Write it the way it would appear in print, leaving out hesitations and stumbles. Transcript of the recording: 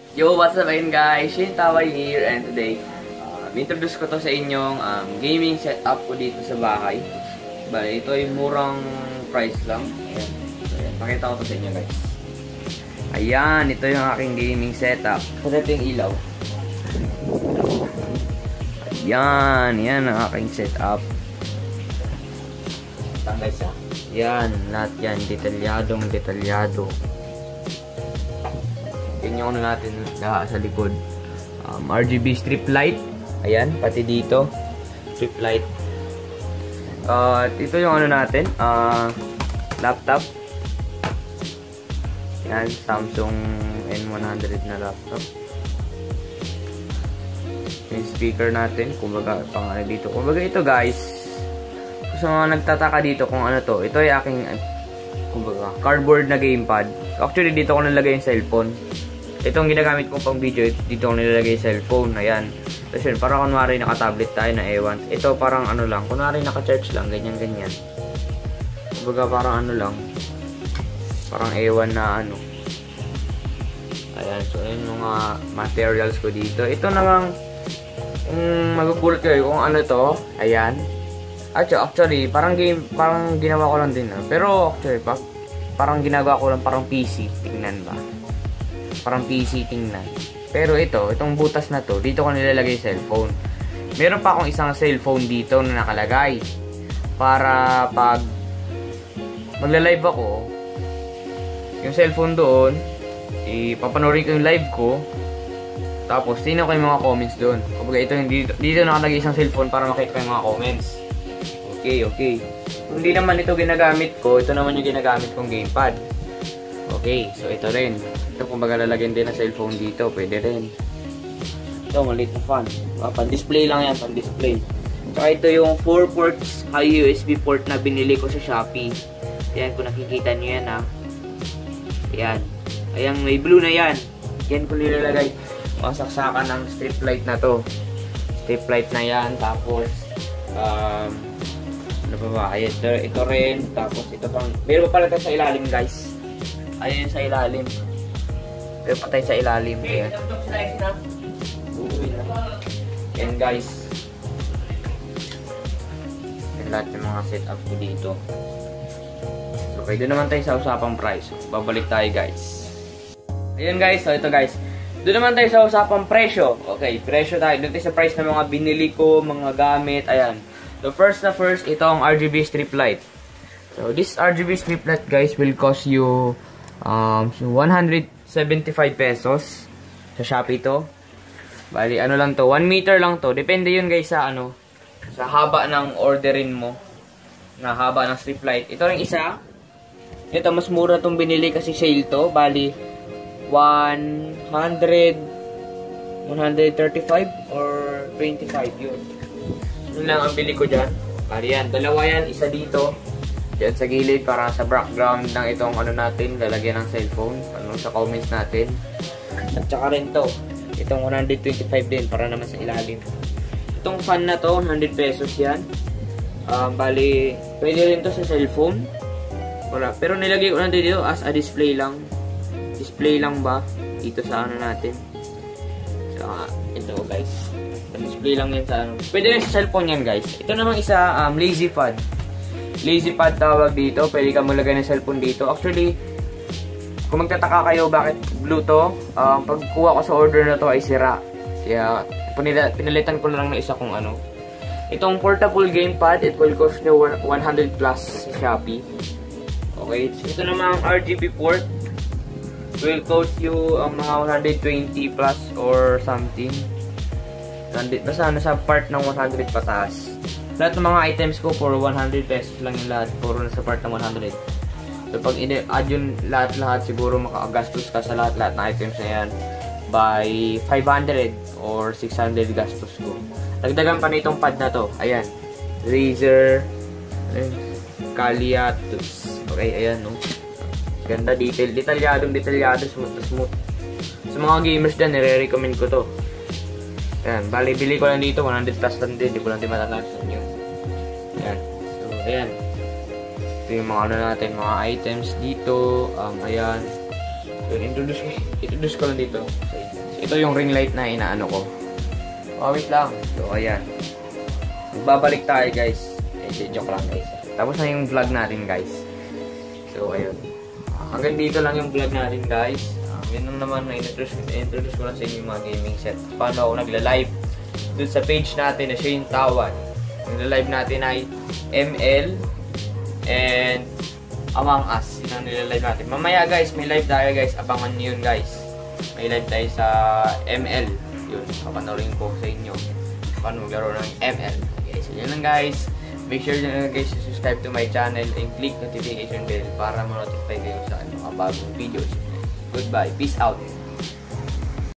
Yo, what's up again guys? Shin Tawai here, and today introduce ko to sa inyong gaming setup ko dito sa bahay. Bale, ito ay murang price lang. Ayan. So, ayan. Pakita ko to sa inyo guys. Ayan, ito yung aking gaming setup. Kasi ito yung ilaw. Ayan, yan ang aking setup. Tanggal siya. Yan, lahat yan. Detalyadong detalyado. Yan yung ano natin sa likod. RGB strip light. Ayan, pati dito. Strip light. Ito yung ano natin. Laptop. Yan, Samsung N100 na laptop. Yung speaker natin. Kumbaga, pang dito. Kumbaga ito guys. Sa mga nagtataka dito kung ano to. Ito ay aking kumbaga, cardboard na gamepad. Actually, dito ko nalagay yung cellphone. Itong ginagamit ko pang video, dito ko nilalagay yung cellphone. Ayan. Tapos yun, parang kunwari naka-tablet tayo na ewan. Ito parang ano lang, kunwari naka-charge lang, ganyan-ganyan. Kumbaga parang ano lang. Parang ewan na ano. Ayan, so yun yung mga materials ko dito. Ito namang, magugulat kayo kung ano to. Ayan. Actually, parang ginawa ko lang din. Pero actually, parang ginagawa ko lang parang PC. Tingnan ba? Parang PC tingnan. Pero itong butas na to, dito ko nilalagay yung cellphone. Meron pa akong isang cellphone dito na nakalagay. Para pag magla-live ako, yung cellphone doon, ipapanorin ko yung live ko. Tapos, tingnan ko yung mga comments doon. Kapag dito nakalagay isang cellphone para makita ko yung mga comments. Okay. Kung hindi naman ito ginagamit ko, ito naman yung ginagamit kong gamepad. Okay, so ito rin. Ito kung baga lalagyan din ng cellphone dito, pwede rin. Ito, maliit na fan. Pan-display lang yan, pan-display. Tsaka ito yung 4 ports high USB port na binili ko sa Shopee. Ayan, kung nakikita nyo yan ha. Ayan. Ayan, may blue na yan. Yan ko nilalagay. Masaksakan ng strip light na to. Strip light na yan. Tapos, ano pa ba? Ayan, ito rin. Tapos, ito pang, meron pa pala tayo sa ilalim guys. Ayan sa ilalim. Pero patay sa ilalim. Ayan. Ayan guys. Ayan lahat ng mga setup ko dito. So pwede naman tayo sa usapang price. Babalik tayo guys. Ayan guys. So ito guys. Doon naman tayo sa usapang presyo. Okay, presyo tayo. Doon tayo sa price ng mga binili ko, mga gamit. Ayan. So first, itong RGB strip light. So this RGB strip light guys will cost you 175 pesos sa Shopee to. Bali, ano lang to, 1 meter lang to. Depende yun guys sa ano, sa haba ng orderin mo. Na haba ng strip light. Ito ring isa. Ito, mas mura tong binili kasi sale to. Bali, 135 or 25 yun. Yun lang ang bili ko dyan. Bali yan, dalawa yan, isa dito. Diyan sa gilid para sa background ng itong ano natin, lalagyan ng cellphone, ano sa comments natin. At saka rin to, itong 125 din para naman sa ilalim. Itong fan na to, 100 pesos yan. Bali, pwede rin to sa cellphone. Wala, pero nilagay ko lang dito as a display lang. Display lang ba? Dito sa ano natin. So, ito guys. Display lang yan sa ano. Pwede rin sa cellphone yan guys. Ito namang isa, lazy pad. Lazy pad tawag dito. Pwede ka malagay ng cellphone dito. Actually, kung magtataka kayo bakit blue to, pagkuha ko sa order na to ay sira. Kaya, pinalitan ko lang ng isa kung ano. Itong portable gamepad, it will cost you 100 plus sa Shopee. Okay, ito naman ang RGB port. Will cost you mga 120 plus or something. Basta nasa part ng 100 pataas. Lahat ng mga items ko for 100 pesos lang yung lahat. Puro nasa part ng 100. So pag i-add yun lahat siguro makagastos ka sa lahat ng items na yan by 500 or 600 gastos ko. Dagdagan pa na itong pad na to. Ayan. Razer. Kaliatus. Okay, ayan no. Ganda, detalyado, smooth. Sa mga gamers dyan, nire-recommend ko to. Ayan, bali, bili ko lang dito, 100 plus lang din, di ko lang din matatapos nyo. Ayan, so, ayan. Ito yung mga ano natin, mga items dito, ayan. So, introduce ko lang dito sa inyo. ito yung ring light na inaano ko. Wait lang. So, ayan. Magbabalik tayo, guys. Joke lang, guys. Tapos na yung vlog natin, guys. So, ayun. Hanggang dito lang yung vlog natin, guys. Yun lang naman, na-introduce ko lang sa inyo yung mga gaming set. Paano ako nagla-live dun sa page natin na Shane Tawan. Ang live natin ay ML and Among Us. Yun ang nilalive natin. Mamaya, guys, may live tayo, guys. Abangan nyo yun, guys. May live tayo sa ML. Yun, papanoorin ko sa inyo paano maglaro ng ML. Okay, so yun lang, guys. Make sure na, guys, to subscribe to my channel and click notification bell para ma-notify kayo sa bagong videos. Goodbye. Peace out.